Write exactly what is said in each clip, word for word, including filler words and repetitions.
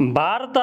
భారత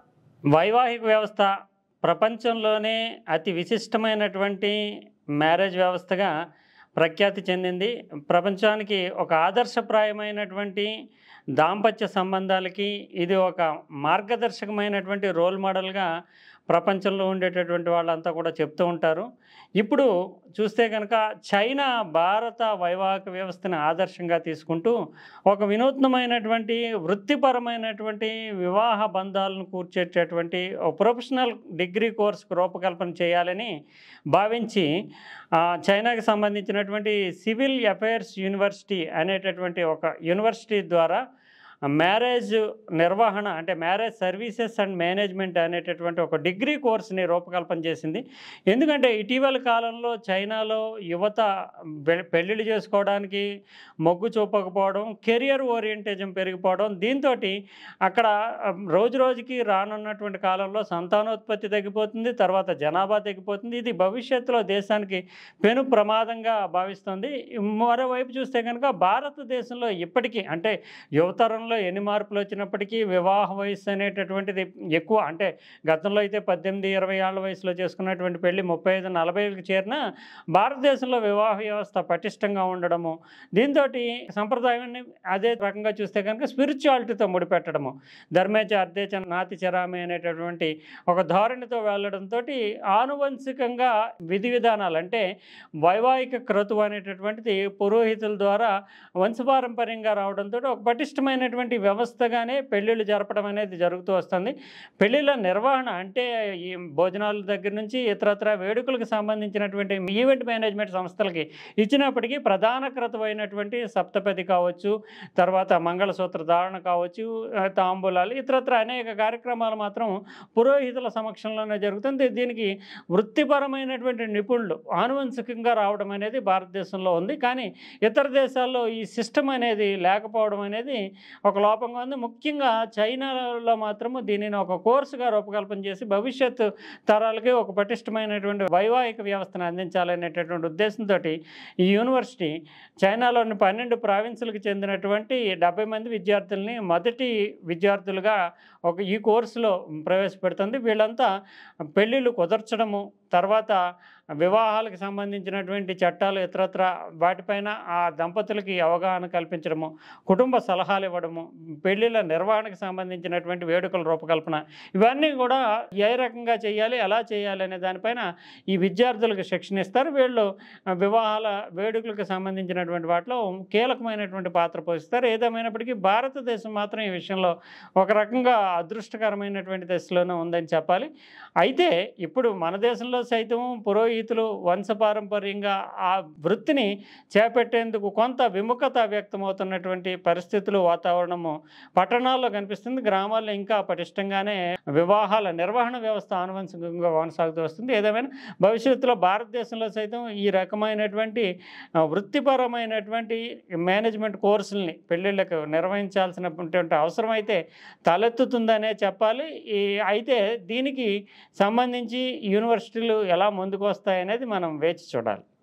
వైవాహిక వ్యవస్థ ప్రపంచంలోనే అతి విశిష్టమైనటువంటి మ్యారేజ్ వ్యవస్థగా ప్రఖ్యాతి చెందింది. ప్రపంచానికి ఒక ఆదర్శప్రాయమైనటువంటి దాంపత్య సంబంధాలకి ఇది ఒక మార్గదర్శకమైనటువంటి రోల్ మోడల్‌గా ప్రపంచంలో ఉండేటటువంటి వాళ్ళంతా కూడా చెప్తూ ఉంటారు. ఇప్పుడు చూస్తే గనక చైనా భారత వైవాహిక వ్యవస్థని ఆదర్శంగా తీసుకుంటూ ఒక వినూత్నమైనటువంటి వృత్తిపరమైనటువంటి వివాహ బంధాలను కూర్చేటటువంటి ఒక ప్రొఫెషనల్ డిగ్రీ కోర్స్‌కు రూపకల్పన చేయాలని భావించి ఆహ్, చైనాకి సంబంధించినటువంటి సివిల్ అఫైర్స్ యూనివర్సిటీ అనేటటువంటి ఒక యూనివర్సిటీ ద్వారా మ్యారేజ్ నిర్వహణ అంటే మ్యారేజ్ సర్వీసెస్ అండ్ మేనేజ్మెంట్ అనేటటువంటి ఒక డిగ్రీ కోర్స్‌ని రూపకల్పన చేసింది. ఎందుకంటే ఇటీవల కాలంలో చైనాలో యువత పె పెళ్ళిళ్ళు చేసుకోవడానికి మొగ్గు చూపకపోవడం, కెరియర్ ఓరియంటేషన్ పెరిగిపోవడం, దీంతోటి అక్కడ ఆహ్, రోజు రోజుకి రానున్నటువంటి కాలంలో సంతానోత్పత్తి తగ్గిపోతుంది. తర్వాత జనాభా తగ్గిపోతుంది. ఇది భవిష్యత్తులో దేశానికి పెను ప్రమాదంగా భావిస్తుంది. మరోవైపు చూస్తే కనుక భారతదేశంలో ఇప్పటికీ అంటే యువతరంలో ఎన్ని మార్పులు వచ్చినప్పటికీ వివాహ వయస్సు అనేటటువంటిది ఎక్కువ. అంటే గతంలో అయితే పద్దెనిమిది, ఇరవై ఏళ్ల వయసులో చేసుకున్నటువంటి పెళ్లి ముప్పై ఐదు, నలభై ఏళ్ళకి చేరినా భారతదేశంలో వివాహ వ్యవస్థ పటిష్టంగా ఉండడము, దీంతోటి సంప్రదాయాన్ని అదే రకంగా చూస్తే కనుక స్పిరిచువాలిటీతో ముడిపెట్టడము, ధర్మేచ అర్థేచ నాతి చరామి అనేటటువంటి ఒక ధోరణితో వెళ్ళడంతోటి ఆనువంశికంగా విధి విధానాలు అంటే వైవాహిక క్రతువు అనేటటువంటిది పురోహితుల ద్వారా వంశపారంపర్యంగా రావడంతో ఒక పటిష్టమైనటువంటి వ్యవస్థగానే పెళ్ళిళ్ళు జరపడం అనేది జరుగుతూ వస్తుంది. పెళ్ళిళ్ళ నిర్వహణ అంటే ఈ భోజనాల దగ్గర నుంచి ఇతరత్ర వేడుకలకు సంబంధించినటువంటి ఈవెంట్ మేనేజ్మెంట్ సంస్థలకి ఇచ్చినప్పటికీ ప్రధాన క్రతువు అయినటువంటి సప్తపది కావచ్చు, తర్వాత మంగళసూత్ర ధారణ కావచ్చు, ఆహ్, తాంబూలాలు ఇతరత్ర అనేక కార్యక్రమాలు మాత్రం పురోహితుల సమక్షంలోనే జరుగుతుంది. దీనికి వృత్తిపరమైనటువంటి నిపుణులు ఆనువంశికంగా రావడం అనేది భారతదేశంలో ఉంది. కానీ ఇతర దేశాల్లో ఈ సిస్టమ్ అనేది లేకపోవడం అనేది ఒక లోపంగా ఉంది. ముఖ్యంగా చైనాలో మాత్రము దీనిని ఒక కోర్సుగా రూపకల్పన చేసి భవిష్యత్తు తరాలకి ఒక పటిష్టమైనటువంటి వైవాహిక వ్యవస్థను అందించాలనేటటువంటి ఉద్దేశంతో ఈ యూనివర్సిటీ చైనాలోని పన్నెండు ప్రావిన్సులకు చెందినటువంటి డెబ్బై మంది విద్యార్థుల్ని మొదటి విద్యార్థులుగా ఒక ఈ కోర్సులో ప్రవేశపెడుతుంది. వీళ్ళంతా పెళ్ళిళ్ళు కుదర్చడము, తర్వాత వివాహాలకు సంబంధించినటువంటి చట్టాలు ఇతరత్ర వాటిపైన ఆ దంపతులకి అవగాహన కల్పించడము, కుటుంబ సలహాలు ఇవ్వడము, పెళ్ళిళ్ళ నిర్వహణకు సంబంధించినటువంటి వేడుకల రూపకల్పన, ఇవన్నీ కూడా ఏ రకంగా చేయాలి, ఎలా చేయాలి అనే దానిపైన ఈ విద్యార్థులకు శిక్షణ ఇస్తారు. వీళ్ళు వివాహాల వేడుకలకు సంబంధించినటువంటి వాటిలో కీలకమైనటువంటి పాత్ర పోషిస్తారు. ఏదేమైనప్పటికీ భారతదేశం మాత్రం ఈ విషయంలో ఒక రకంగా అదృష్టకరమైనటువంటి దశలోనే ఉందని చెప్పాలి. అయితే ఇప్పుడు మన దేశంలో సైతం పురోహితులు వంశపారంపర్యంగా ఆ వృత్తిని చేపట్టేందుకు కొంత విముఖత వ్యక్తమవుతున్నటువంటి పరిస్థితులు, వాతావరణము పట్టణాల్లో కనిపిస్తుంది. గ్రామాల్లో ఇంకా పటిష్టంగానే వివాహాల నిర్వహణ వ్యవస్థ ఆనువంశికంగా కొనసాగుతూ వస్తుంది. ఏదేమైనా భవిష్యత్తులో భారతదేశంలో సైతం ఈ రకమైనటువంటి ఆహ్, వృత్తిపరమైనటువంటి మేనేజ్మెంట్ కోర్సుల్ని పెళ్ళిళ్ళకు నిర్వహించాల్సినటువంటి అవసరం అయితే తలెత్తుతుందనే చెప్పాలి. ఈ అయితే దీనికి సంబంధించి యూనివర్సిటీలు ఎలా ముందుకు వస్తాయనేది మనం వేచి చూడాలి.